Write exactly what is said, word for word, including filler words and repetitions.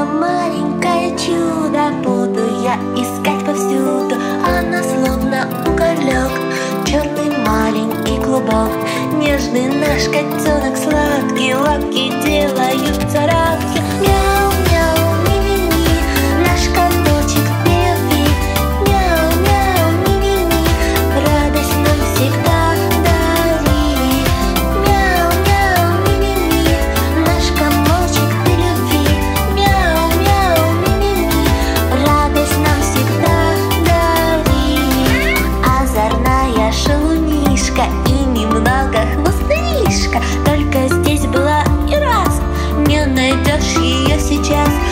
Мама, маленькое чудо, буду я искать повсюду. Она словно уголек, черный маленький клубок. Нежный наш котенок, сладкие лапки делают царапки. Мяу-мяу, ми-ми-ми, наш коточек не любви. Мяу-мяу, ми-ми-ми, радость нам всегда дари. Мяу-мяу, ми-ми-ми, наш комочек не любви. Мяу-мяу, ми-ми-ми, радость нам всегда дари. Озорная шалунишка и немного хвостышка, только здесь была и раз. Не найдешь ее сейчас.